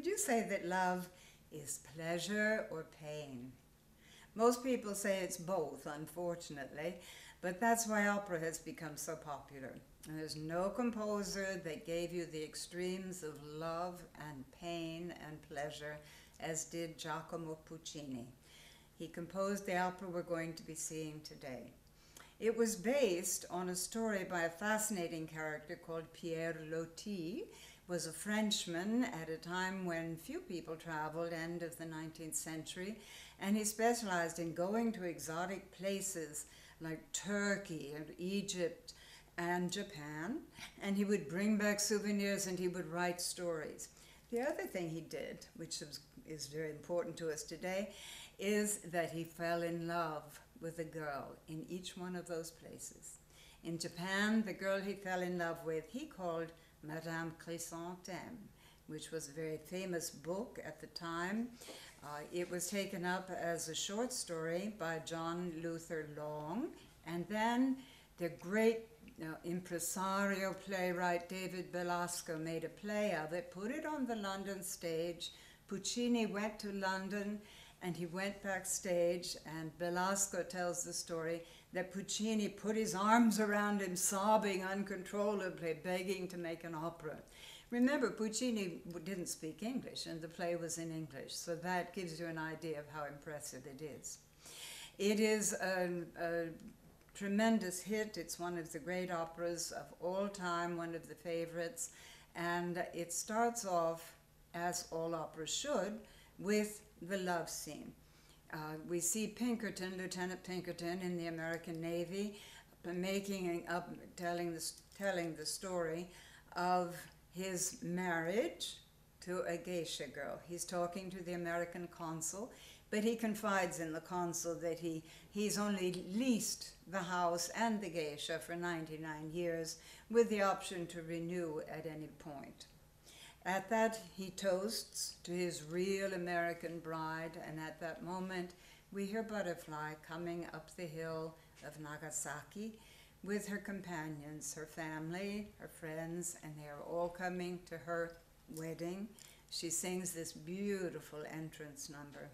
Would you say that love is pleasure or pain? Most people say it's both, unfortunately, but that's why opera has become so popular. And there's no composer that gave you the extremes of love and pain and pleasure as did Giacomo Puccini. He composed the opera we're going to be seeing today. It was based on a story by a fascinating character called Pierre Loti. Was a Frenchman at a time when few people traveled, end of the 19th century, and he specialized in going to exotic places like Turkey and Egypt and Japan, and he would bring back souvenirs and he would write stories. The other thing he did, which is very important to us today, is that he fell in love with a girl in each one of those places. In Japan, the girl he fell in love with, he called Madame Chrysanthème, which was a very famous book at the time. It was taken up as a short story by John Luther Long, and then the great impresario playwright David Belasco made a play of it, put it on the London stage. Puccini went to London and he went backstage, and Belasco tells the story that Puccini put his arms around him, sobbing uncontrollably, begging to make an opera. Remember, Puccini didn't speak English, and the play was in English, so that gives you an idea of how impressive it is. It is a tremendous hit. It's one of the great operas of all time, one of the favorites, and it starts off, as all operas should, with the love scene. We see Pinkerton, Lieutenant Pinkerton in the American Navy, telling the story of his marriage to a geisha girl. He's talking to the American consul, but he confides in the consul that he's only leased the house and the geisha for 99 years with the option to renew at any point. At that, he toasts to his real American bride, and at that moment, we hear Butterfly coming up the hill of Nagasaki with her companions, her family, her friends, and they are all coming to her wedding. She sings this beautiful entrance number.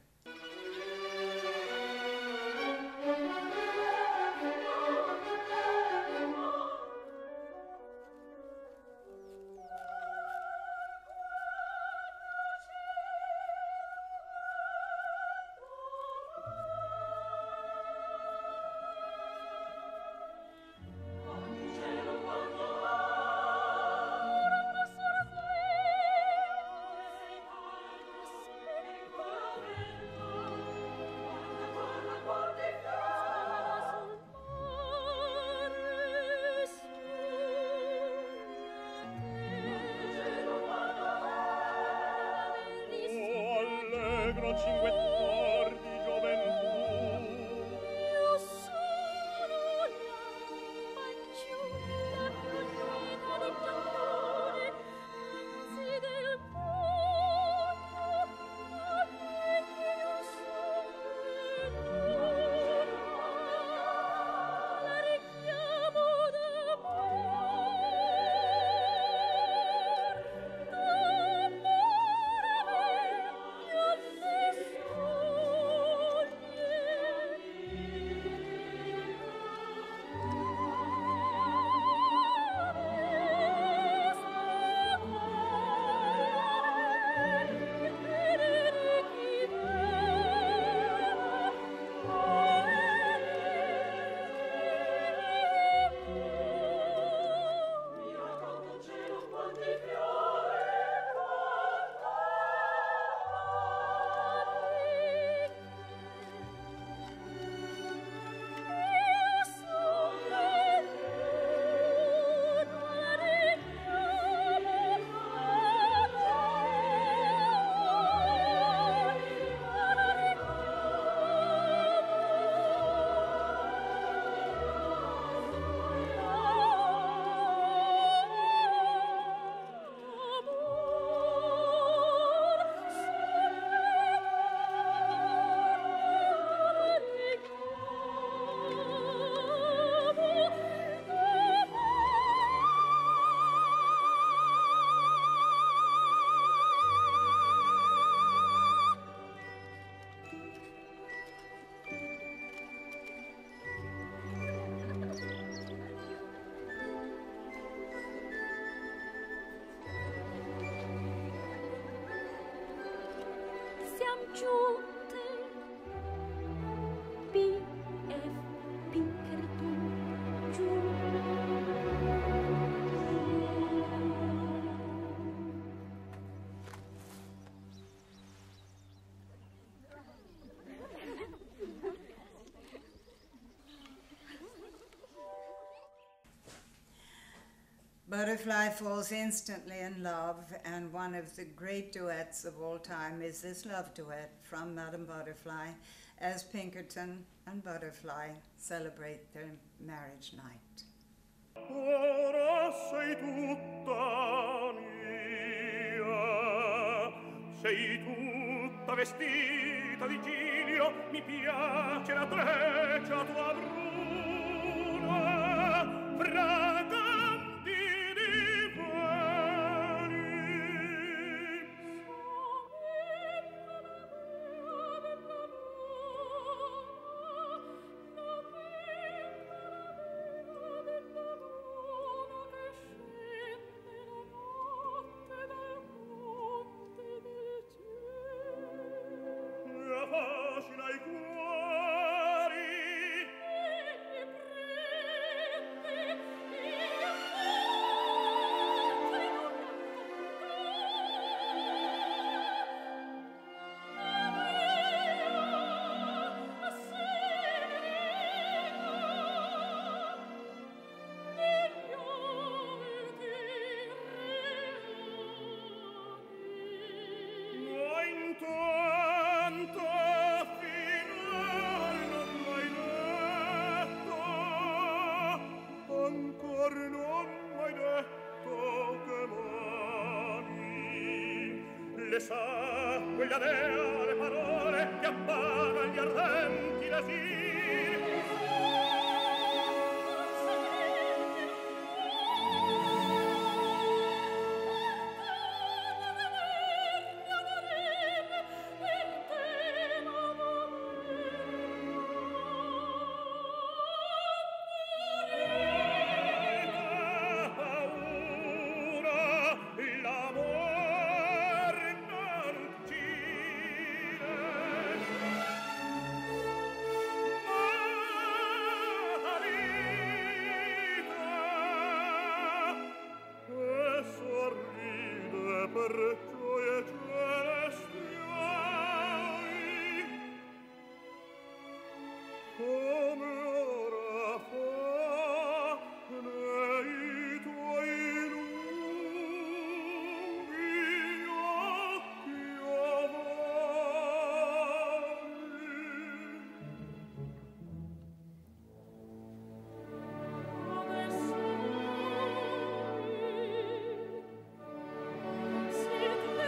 giunte B.F. Pinkerton giù. Butterfly falls instantly in love, and one of the great duets of all time is this love duet from Madame Butterfly as Pinkerton and Butterfly celebrate their marriage night. Ora sei tutta mia, sei tutta vestita di giglio, mi piace la treccia tua bruna, fraganti di peli. Affascina i cuori e intanto finor non m'hai detto, ancor non m'hai detto che m'ami. Le sa quella dea le parole che appagan gli ardenti desiri. Per gioie celestiali, come ora fa nei tuoi lunghi occhi ovali.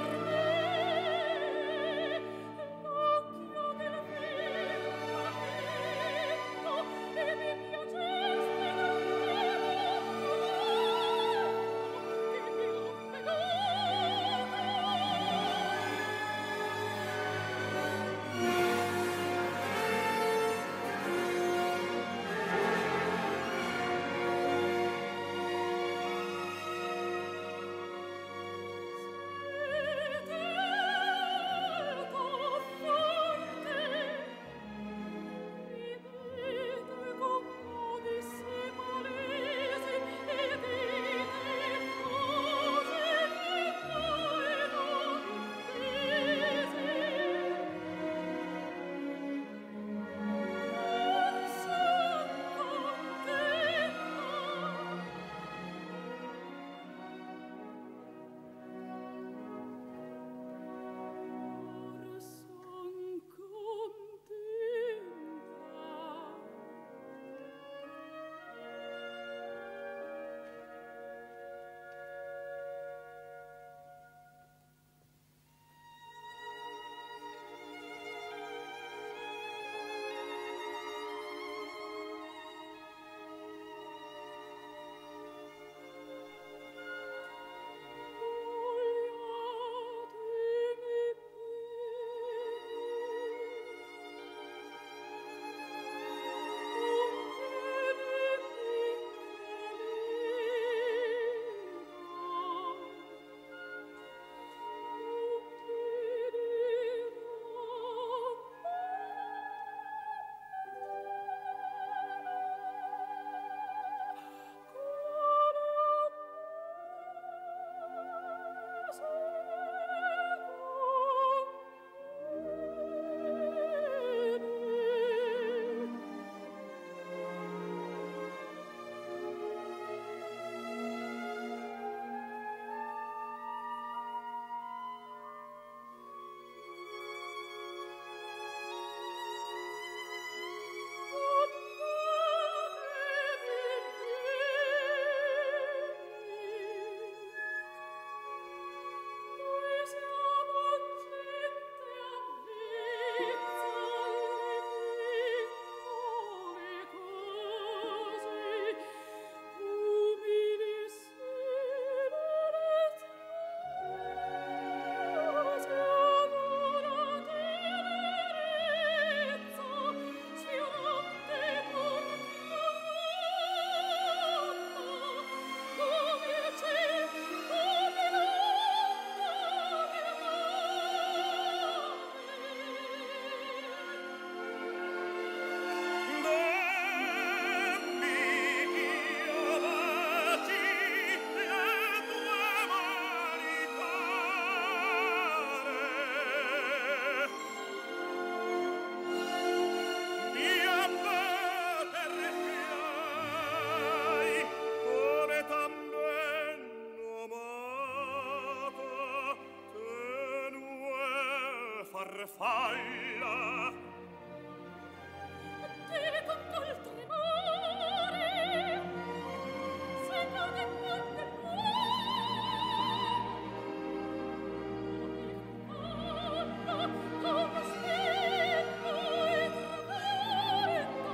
farfalla. Te con col tremore, segno del monte muore, come spetto e tremetta.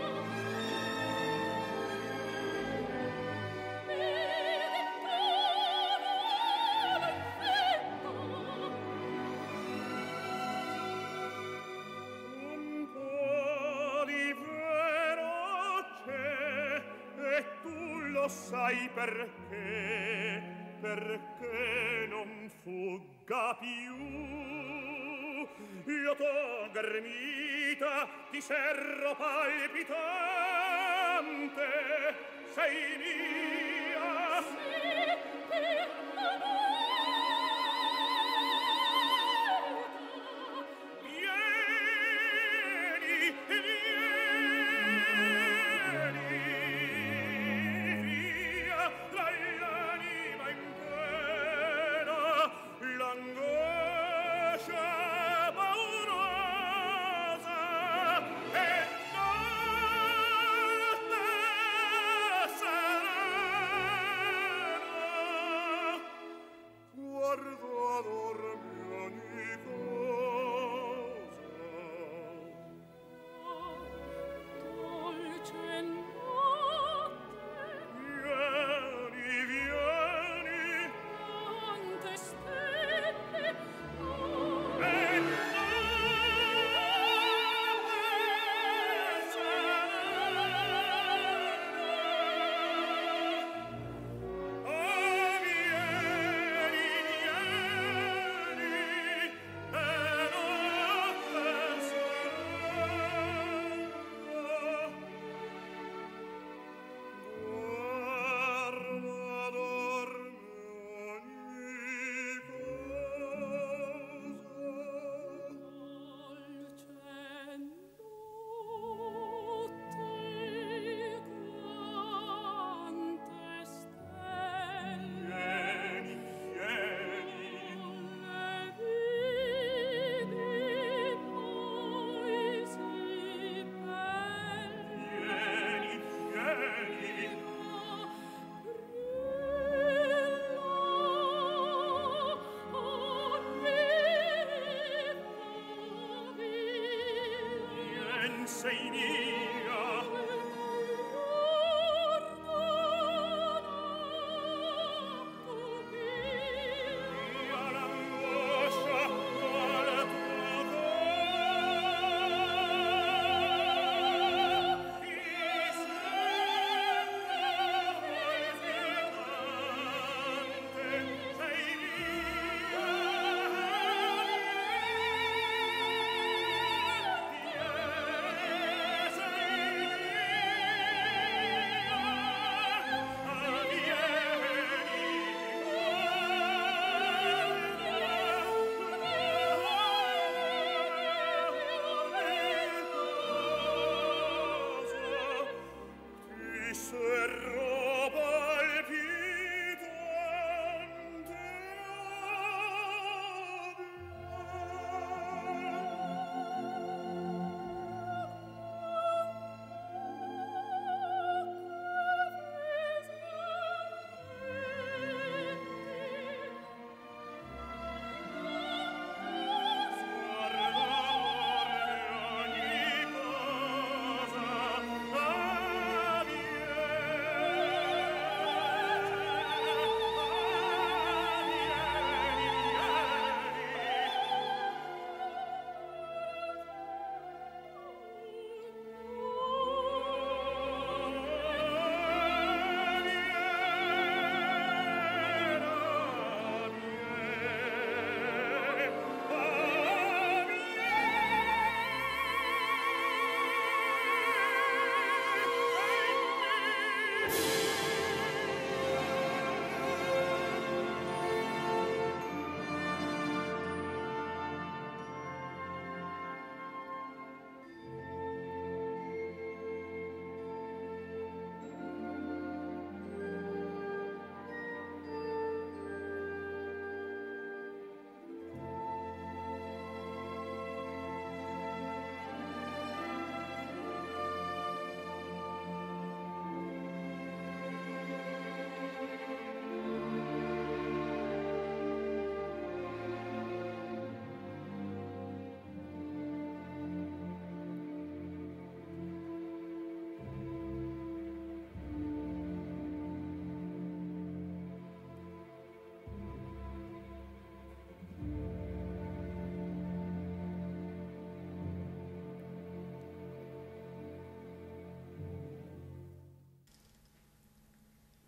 Vede parola infetta, Un po' di vero c'è, e tu lo sai perché non fugga più. Io t'ho ghermita, ti serro palpitante, sei mia. per amore. Vieni, vieni via dall'anima in pena, l'angoscia paurosa e morte serena. Guardo dormi ogni cosa. Dolce notte, Vieni, vieni, tante stelle, e morte serena. Oh, vieni, vieni, e notte serena. Guarda dormi ogni cosa. Vieni, vieni, vieni, vieni. Vien sei mia. Via l'angoscia dalla tua voce. Ti sembra sei mia.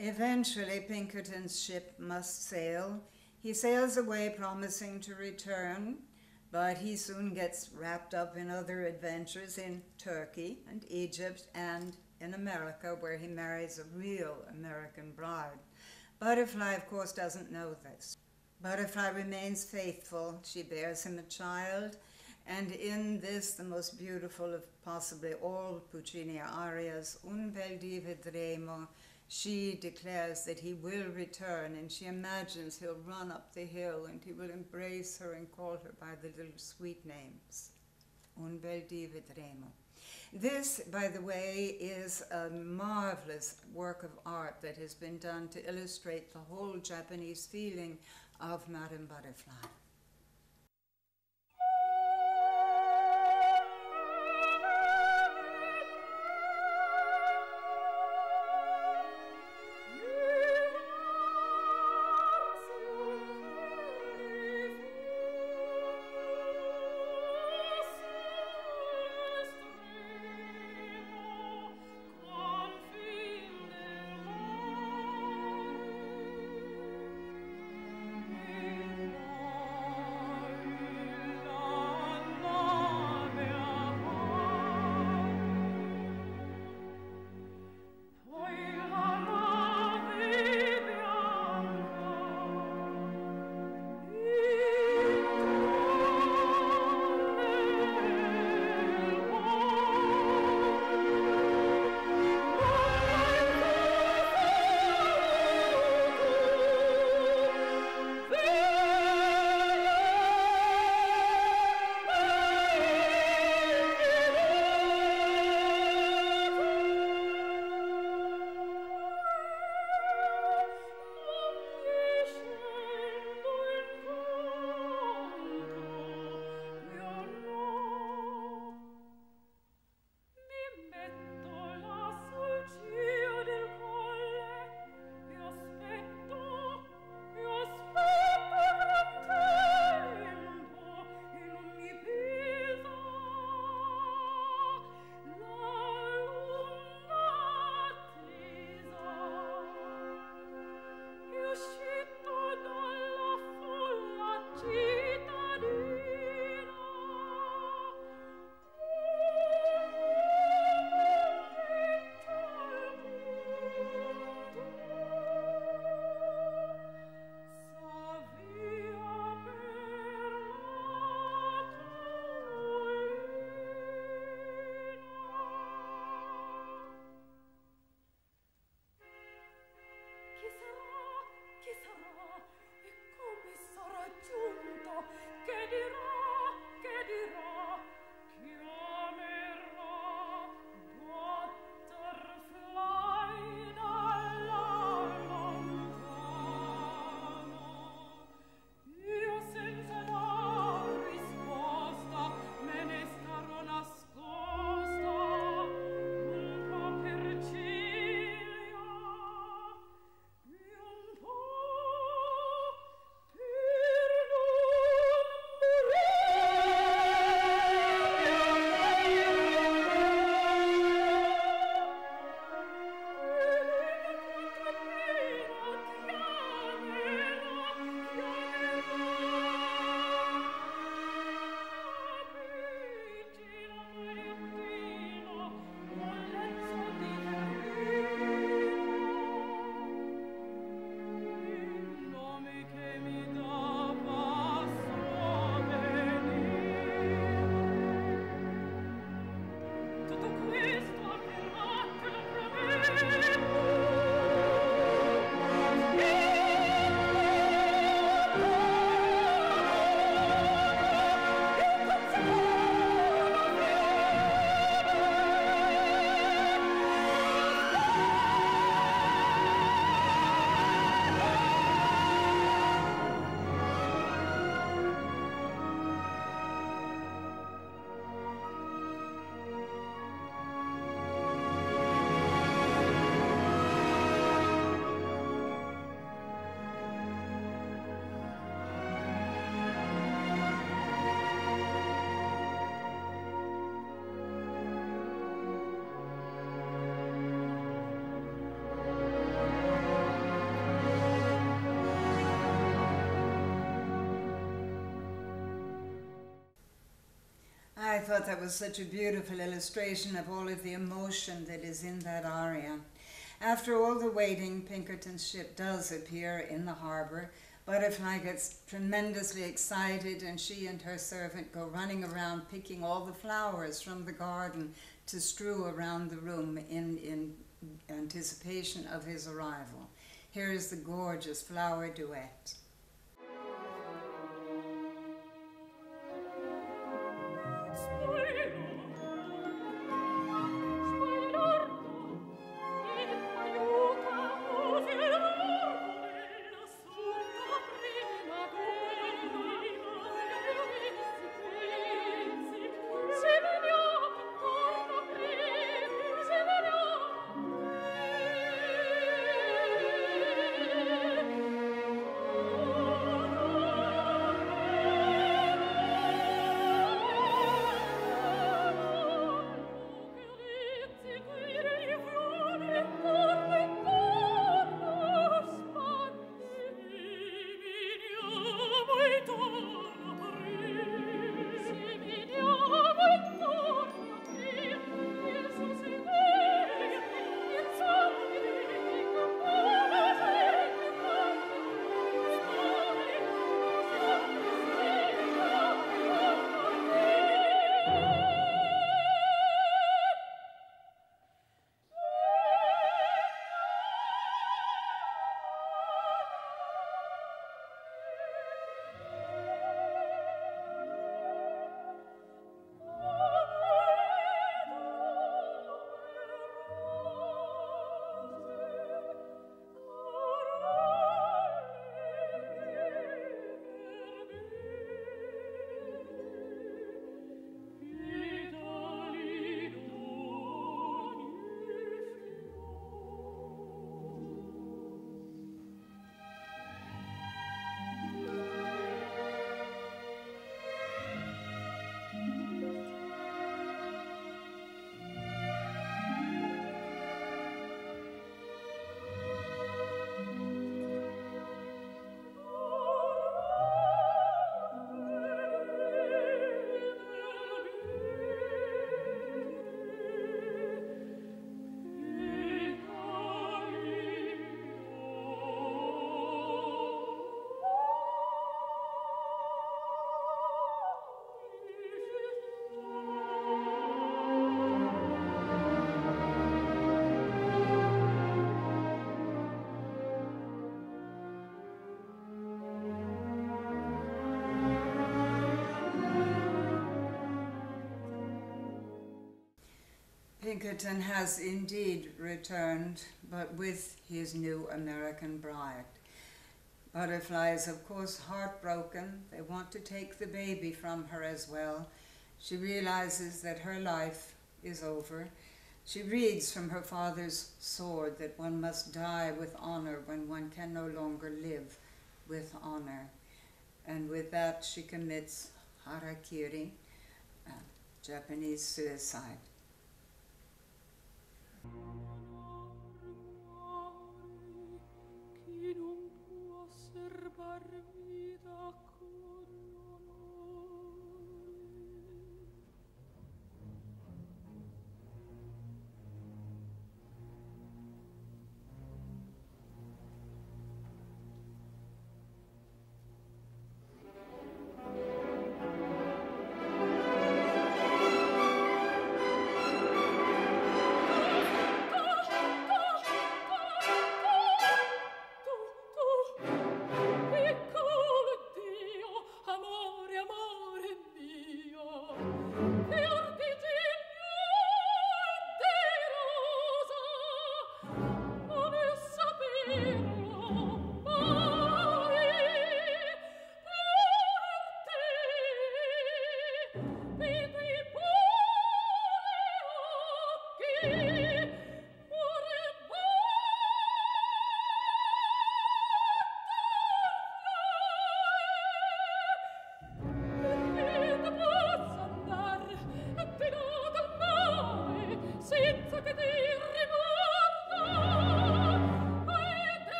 Eventually, Pinkerton's ship must sail. He sails away promising to return, but he soon gets wrapped up in other adventures in Turkey and Egypt and in America, where he marries a real American bride. Butterfly, of course, doesn't know this. Butterfly remains faithful. She bears him a child, and in this, the most beautiful of possibly all Puccini arias, Un bel dì vedremo, she declares that he will return, and she imagines he'll run up the hill and he will embrace her and call her by the little sweet names. Un bel dì vedremo. This, by the way, is a marvelous work of art that has been done to illustrate the whole Japanese feeling of Madame Butterfly. thought that was such a beautiful illustration of all of the emotion that is in that aria. After all the waiting, Pinkerton's ship does appear in the harbor. Butterfly gets tremendously excited, and she and her servant go running around picking all the flowers from the garden to strew around the room in anticipation of his arrival. Here is the gorgeous flower duet. Pinkerton has indeed returned, but with his new American bride. Butterfly is, of course, heartbroken. They want to take the baby from her as well. She realizes that her life is over. She reads from her father's sword that one must die with honor when one can no longer live with honor. And with that, she commits harakiri, Japanese suicide.